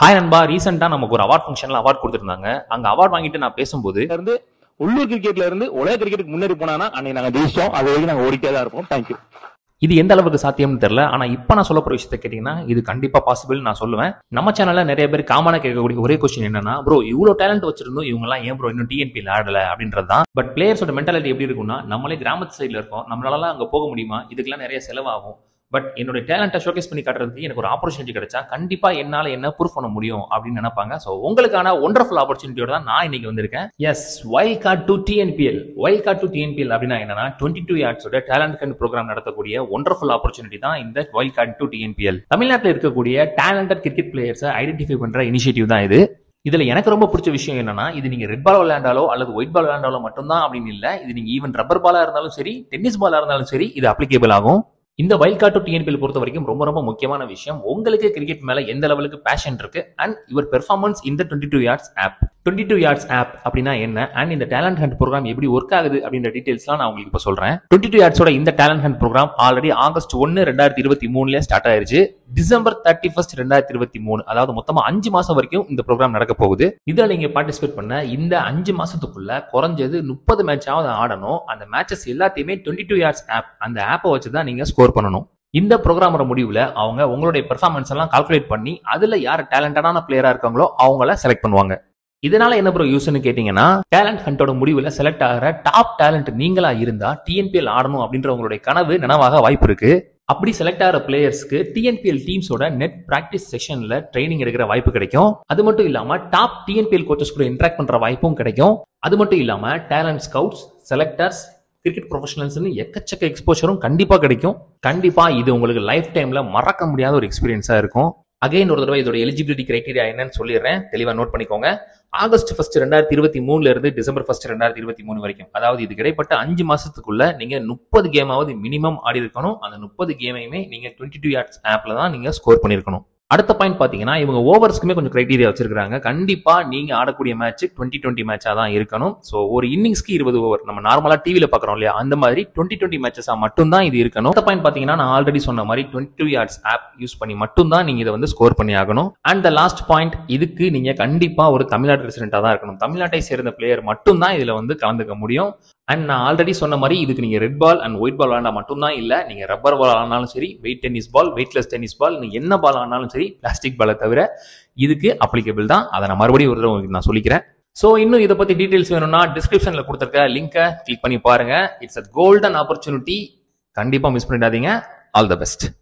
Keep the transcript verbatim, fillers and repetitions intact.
Hi நண்பா, ரீசெண்டா நமக்கு ஒரு அவார்ட் ஃபங்க்ஷன்ல அவார்ட் கொடுத்துருந்தாங்க. அங்க அவார்ட் வாங்கிட்டு நான் பேசும்போது இருந்து உள்ளூர் கிரிக்கெட்ல இருந்து உலக கிரிக்கெட்டுக்கு முன்னேறி போனா அன்னைக்கு நாங்க ஜெயிச்சோம். அது வரைக்கும் நாங்க ஓடிட்டே தான் இருப்போம். தேங்க்யூ. இது எந்த அளவுக்கு சாத்தியம்னு தெரியல. ஆனா இப்ப நான் சொல்ல போற விஷயத்த கேட்டீங்கன்னா இது கண்டிப்பா பாசிபிள் நான் சொல்லுவேன். நம்ம சேனல்ல நிறைய பேர் காமனா கேட்கக்கூடிய ஒரே கொஸ்டின் என்னன்னா, ப்ரோ இவ்வளவு டேலண்ட் வச்சிருந்தோம் இவங்க எல்லாம் ஏன் ப்ரோ இன்னும் டிஎன்பிஎல் ஆடல அப்படின்றதுதான். பட் பிளேயர்ஸோட மென்டாலிட்டி எப்படி இருக்கும்னா, நம்மளே கிராமத்து சைட்ல இருக்கோம், நம்மளால அங்க போக முடியுமா, இதுக்கெல்லாம் நிறைய செலவாகும். பட் என்னோட டேலண்ட்டை ஷோகேஸ் பண்ணி காட்டுறதுக்கு எனக்கு ஒரு ஆப்பர்ச்சுனிட்டி கிடைச்சா கண்டிப்பா என்னால என்ன ப்ரூஃப் பண்ண முடியும் அப்படின்னு நினைப்பாங்க. ஸோ உங்களுக்கான ஒண்டர்ஃபுல் ஆப்பர்ச்சுனிட்டியோட தான் நான் இன்னைக்கு வந்திருக்கேன். Yes, wild card to TNPL. Wild card to TNPL அப்படின்னா என்னன்னா, டுவெண்ட்டி டூ யார்ட்ஸோட டேலண்ட் ஹண்ட் ப்ரோக்ராம் நடத்தக்கூடிய ஒண்டர்ஃபுல் ஆப்பர்ச்சுனிட்டி தான் இந்த வைல்ட் கார்டு டு டிஎன்பிஎல். தமிழ்நாட்டில் இருக்கக்கூடிய டேலண்டட் கிரிக்கெட் பிளேயர்ஸை ஐடென்டிஃபை பண்ற இனிஷியேட்டிவ் தான் இது. இதுல எனக்கு ரொம்ப பிடிச்ச விஷயம் என்னன்னா, இது நீங்க ரெட் பால் விளையாண்டாலோ அல்லது ஒயிட் பால் விளையாண்டாலோ மட்டும்தான் அப்படின்னு இல்ல. இது நீங்க ஈவன் ரப்பர் பாலா இருந்தாலும் சரி, டென்னிஸ் பாலா இருந்தாலும் சரி, இது அப்ளிகேபிள் ஆகும். இந்த வைல்ட் கார்டு டு டிஎன்பிஎல் பொறுத்த வரைக்கும் ரொம்ப ரொம்ப முக்கியமான விஷயம், உங்களுக்கு கிரிக்கெட் மேல எந்த லெவலுக்கு பேஷன் இருக்கு அண்ட் யுவர் பெர்ஃபார்மன்ஸ் இந்த twenty two yards app. Twenty two yards app அப்படின்னா என்ன அண்ட் இந்த டேலண்ட் ஹண்ட் ப்ரோக்ராம் எப்படி ஒர்க் ஆகுது அப்படின்ற டீடைல்ஸ்லாம் நான் உங்களுக்கு இப்போ சொல்றேன். டுவெண்ட்டி டூ யார்ட்ஸோட இந்த talent hunt program already August ஒன்னு ரெண்டாயிரத்தி இருபத்தி மூணுல ஸ்டார்ட் ஆயிருச்சு. டிசம்பர் தேர்ட்டி ஃபர்ஸ்ட் ரெண்டாயிரத்தி இருபத்தி மூணு அதாவது மொத்தமா அஞ்சு மாசம் வரைக்கும் இந்த ப்ரோக்ராம் நடக்க போகுது. இதுல நீங்க பார்ட்டிசிபேட் பண்ண இந்த அஞ்சு மாசத்துக்குள்ள குறைஞ்சது முப்பது மேட்சாவது ஆடணும். அந்த மேட்சஸ் எல்லாத்தையுமே டுவெண்ட்டி டூ யார்ட்ஸ் ஆப் அந்த ஆப்பை வச்சு தான் நீங்க ஸ்கோர் பண்ணணும். இந்த ப்ரோக்ராமோட முடிவுல அவங்க உங்களுடைய பெர்ஃபார்மன்ஸ் எல்லாம் கால்குலேட் பண்ணி அதுல யார் டேலண்டடான பிளேயரா இருக்காங்களோ அவங்கள செலக்ட் பண்ணுவாங்க. இதனால என்ன ப்ரோ யூஸ்னு கேட்டீங்கன்னா, டேலண்ட் ஹண்டோட முடிவுல செலக்ட் ஆகிற டாப் டேலண்ட் நீங்களா இருந்தா டிஎன்பிஎல் ஆடணும் அப்படின்ற உங்களுடைய கனவு நனவாக வாய்ப்பு இருக்கு. அப்படி செலக்ட் ஆகிற பிளேயர்ஸ்க்கு டிஎன்பிஎல் டீம்ஸோட நெட் பிராக்டிஸ் செஷன்ல ட்ரைனிங் எடுக்கிற வாய்ப்பு கிடைக்கும். அது மட்டும் இல்லாம டாப் டிஎன்பிஎல் கோச்சஸ் கூட இன்டராக்ட் பண்ற வாய்ப்பும் கிடைக்கும். அது மட்டும் இல்லாம டேலண்ட் ஸ்கவுட்ஸ், செலக்டர்ஸ், கிரிக்கெட் ப்ரொஃபஷனல்ஸ்னு எக்கச்சக்க எக்ஸ்போஷரும் கண்டிப்பா கிடைக்கும். கண்டிப்பா இது உங்களுக்கு லைஃப் டைம்ல மறக்க முடியாத ஒரு எக்ஸ்பீரியன்ஸா இருக்கும். அகைன் ஒரு தடவை இதோட எலிஜிபிலிட்டி கிரைட்டீரியா என்னன்னு சொல்லிடுறேன், தெளிவா நோட் பண்ணிக்கோங்க. ஆகஸ்ட் ஃபர்ஸ்ட் ரெண்டாயிரத்தி இருபத்தி மூணுல இருந்து டிசம்பர் ஃபர்ஸ்ட் ரெண்டாயிரத்தி இருபத்தி மூணு வரைக்கும், அதாவது இது கிடைப்பட்ட அஞ்சு மாசத்துக்குள்ள நீங்க முப்பது கேமாவது மினிமம் ஆடி இருக்கணும். அந்த முப்பது கேமையுமே நீங்க டுவெண்ட்டி டூ யார்ட்ஸ் ஆப்ல தான் நீங்க ஸ்கோர் பண்ணிருக்கணும். அடுத்த பாயிண்ட் பாத்தீங்கன்னா, இவங்க ஓவர்ஸ்க்குமே கொஞ்சம் கிரைட்டீரியா வச்சிருக்காங்க. கண்டிப்பா நீங்க ஆடக்கூடிய மேட்ச் டுவெண்ட்டி டுவெண்ட்டி மேட்சா தான் இருக்கணும். ஸோ ஒரு இன்னிங்ஸ்க்கு இருபது ஓவர், நம்ம நார்மலா டிவில பாக்குறோம் இல்லையா, அந்த மாதிரி டுவெண்ட்டி டுவெண்ட்டி மேட்சஸா மட்டும் தான் இது இருக்கணும். அடுத்த பாயிண்ட் பாத்தீங்கன்னா, நான் ஆல்ரெடி சொன்ன மாதிரி twenty two yards app use பண்ணி மட்டும் தான் நீங்க இதை வந்து ஸ்கோர் பண்ணி ஆகணும். அண்ட் த லாஸ்ட் பாயிண்ட், இதுக்கு நீங்க கண்டிப்பா ஒரு தமிழ்நாடு ரெசிடென்டா தான் இருக்கணும். தமிழ்நாட்டை சேர்ந்த பிளேயர் மட்டும் தான் இதுல வந்து கலந்துக்க முடியும். அண்ட் நான் ஆல்ரெடி சொன்ன மாதிரி இதுக்கு நீங்க red ball and white ball விளையாண்டா மட்டும் தான் இல்ல, நீங்க ரப்பர் பால் ஆனாலும் சரி, weight tennis ball, weightless tennis ball, நீங்க என்ன பால் ஆனாலும் சரி, பிளாஸ்டிக் பாலை தவிர இதுக்கு அப்ளிகபிள் தான். அதை நான் மறுபடியும் ஒரு தடவை நான் சொல்லிக்கிறேன். சோ இன்னும் இதை பத்தி டீடைல்ஸ் வேணும்னா டிஸ்கிரிப்ஷன்ல கொடுத்திருக்க லிங்கை கிளிக் பண்ணி பாருங்க. இட்ஸ் அ கோல்டன் ஆப்பர்ச்சுனிட்டி, கண்டிப்பா மிஸ் பண்ணிடாதீங்க. All the best.